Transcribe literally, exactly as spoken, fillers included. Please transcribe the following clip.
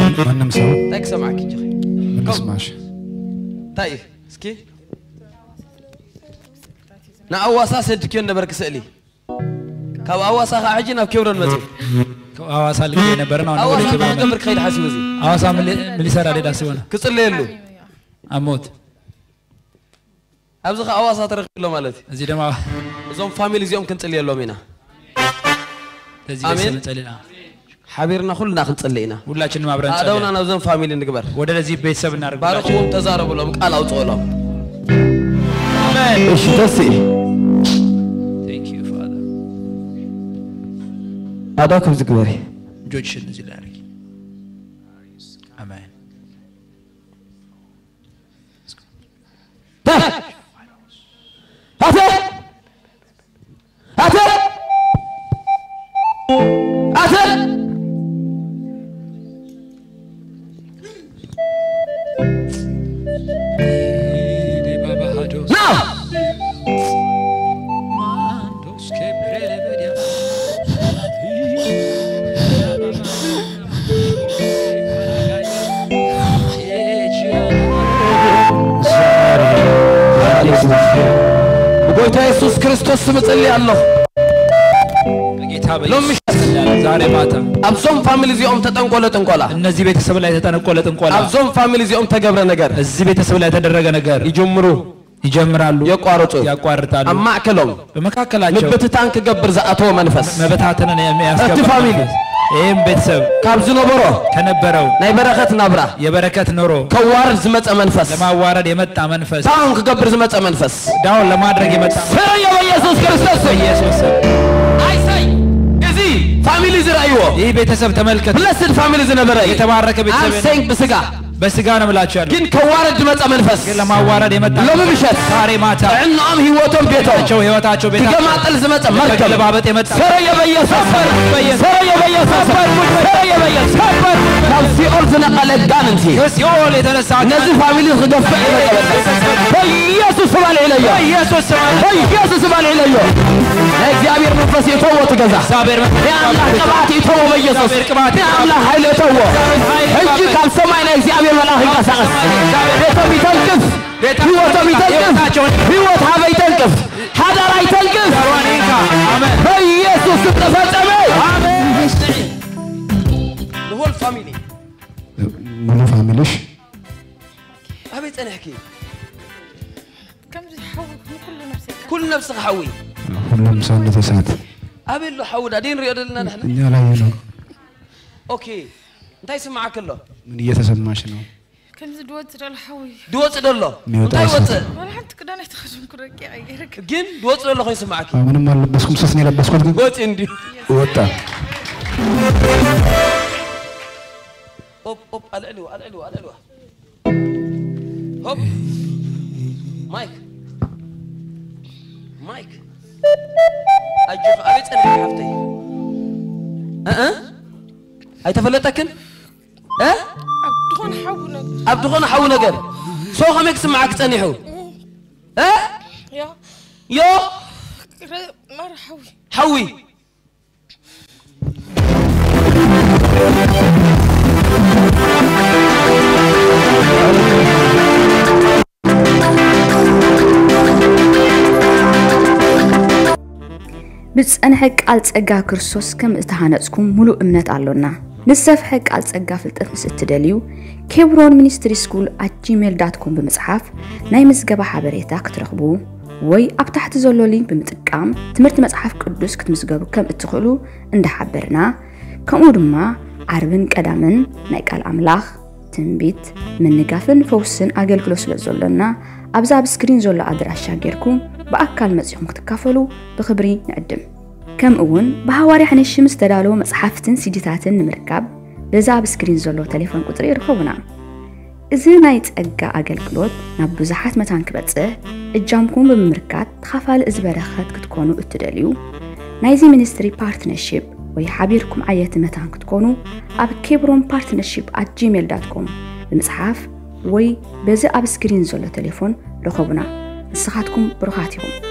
ማንም ሰው ታይክ ሰማክ እንጂ እንስማሽ ታይ እስኪ ናአዋሳ ሰድክ የነበርክ ስእሊ ካብ አዋሳ ሐጂ ናብ ኬብሮን መጽ አዋሳ ልክ የነበረ ነው አዋሳ ነበር ከይድ ሐሲብ እዚ አዋሳ ምን ሊሰራ ደዳ ሲሆነ ክጽለየሉ አሞት አብዝኻ አዋሳ ተረክሎ ማለት እዚ ደማ እዞም ፋሚሊ እዚኦም ክንጽለየሎም ኢና እዚ በሰለ ጸለና حبيرنا كلنا خنصلينا ሁላችንም አብረን ጸለና አዳውና ነው ዘን ፋሚሊ እንግበር ወደ ለዚህ ቤተሰብ እናርግ ባረኩም ተዛረቡሎም ቃል አውጣውሎም አሜን እሺ ደስ thank you father አዳኩም ዝግበሪ ጆችሽን እዚህ ላይ አርጊ አሜን አተ አተ አተ በጌታ ኢየሱስ ክርስቶስ ስም ጸልያለሁ በጌታ በኢየሱስ ዛሬ ማታ አብዞም ፋሚሊ ዚኦም ተጠንቆለ ጥንቆላ እነዚህ ቤተሰብ ላይ ተጠንቆለ ጥንቆላ አብዞም ፋሚሊ ዚኦም ተገብረ ነገር እዚህ ቤተሰብ ላይ ተደረገ ነገር ይጀምሩ ይጀምራሉ ያቋርጡ ያቋርጣሉ አማከሎም በመካከላቸው ምብትታን ከገብር ዘአቶ መንፈስ መበታተንን የሚያስገባ እቲ ፋሚሊ ይሄም ቤተሰብ ካብዝ ነበሮ ከነበረው ናይ በረከት ናብራ የበረከት ኖሮ ከዋርድ ዝመጸ መንፈስ ለማዋረድ የመጣ መንፈስ ታውን ከገብር ዝመጸ መንፈስ ዳውን ለማድረግ የመጣ ሰረየ በኢየሱስ ክርስቶስ ኢየሱስ አይሳይ እዚ ፋሚሊ ዝራይዎ ይሄ ቤተሰብ ተመልከቱ ብለስድ ፋሚሊ ዝነበረ የተባረከ ቤተሰብ አንሰንክ በስጋ በስጋ ነው ብላችኋል ግን ከዋርድ ዝመጸ መንፈስ ለማዋረድ የመጣ ለምብሸት ዛሬ ማታ እናም ህይወቶም ቤታቸው ህይወታቸው ቤታቸው ከማጠል ዝመጸ መርከብ ለባበጥ የመጣ ሰረየ በኢየሱስ ሰረየ በኢየሱስ ሰረየ በኢየሱስ ሲኦል ዝነቀለ ጋንንቲ ሲኦል የተነሳ እነዚህ ፋሚሊ ዝገፈ በኢየሱስ ባለ ይለየ በኢየሱስ በኢየሱስ ባለ ይለየ እግዚአብሔር መንፈስ የተወው ትገዛ እግዚአብሔር ያአምላክ ቅባት የተወው በኢየሱስ ቅባት ያአምላክ ኃይል የተወው እጅ ካልሰማይ ነው እግዚአብሔር መልአክ ይንቀሳቀስ ቤቶም ይተንቅፍ ህይወቶም ይተንቅፍ ህይወት ሀበይ ተንቅፍ ሀዳር አይተንቅፍ አሜን በኢየሱስ ተፈጸመ አሜን ለሆል ፋሚሊ ሙሉ ፋሚሊሽ አቤት ነህኪ كم حول كل نفسك كل نفسك حوي ሁሉም ሰው እንደተሳት አቤት له حود አዲን ሪዮደልና ነህና እኛ ላይ ነው ኦኬ እንታይ ስማዓክ له ምን እየተሰማሽ ነው كم دوت الحوي دوت ደሎ እንታይ ወጥ ولا حتى كده انا تخرجون كرك ايرك ግን دوت ደሎ ሆይ ስማዓክ ምንም አልለበስኩም ሱስ ነው የለበስኩት ግን ወጥ እንዲ ወጣ ኦፕ ኦፕ አልዕልው አልዕልው አልዕልው ሆፕ ማይክ ማይክ አጅፍ አቤት እንዲ حفتي እ እ አይተፈለጠክን እ عبدون حولك عبدون حول ነገር سو خمك سمعك ጸኒሑ እ يا يو مر حوي حوي بتصنح ቃል ጸጋ ክርስቶስ ከም እተሃነጽኩም ሙሉ እምነት አለና ንሰፍሕ ቃል ጸጋ ፍልጠት ምስ እትደልዩ ኬብሮን ሚኒስትሪ ስኩል at gmail dot com በመጽሐፍ ናይ ምዝገባ ሓበሬታ ክትረኽቡ ወይ ኣብ ታሕቲ ዘሎ ሊንክ ብምጥቃም ትምህርቲ መጽሐፍ ቅዱስ ክትምዝገቡ ከም እትኽእሉ እንደሓበርና ከምኡ ድማ ዓርብን ቀዳምን ናይ ቃል ኣምላኽ ትንቢት ምንጋፍን ፈውስን ኣገልግሎት ስለ ዘሎና ኣብዛ ኣብ ስክሪን ዘሎ ኣድራሻ ጌርኩም በአካል መጽሔም ክትካፈሉ በክብሪ ንዕድም ከም እውን በሐዋርያ ሐነሽ ምስ ተዳለው መጽሐፍትን ሲዲታትን ንምርካብ በዛ ኣብ ስክሪን ዘሎ ቴሌፎን ቁጥሪ ይርከቡና እዚ ናይ ጸጋ አገልግሎት ናብ ብዙሓት መታን ክበጽሕ እጃምኩም ብምርካት ተኻፋሊ እዚ በረኸት ክትኮኑ እትደልዩ ናይዚ ሚኒስትሪ ፓርትነርሺፕ ወይ ሓቢርኩም ዓየት መታን ክትኮኑ ኣብ ኬብሮን ፓርትነርሺፕ at gmail dot com በመጽሐፍ ወይ በዛ ኣብ ስክሪን ዘሎ ቴሌፎን ረኸቡና ንስኻትኩም ብሩኻት ይኹኑ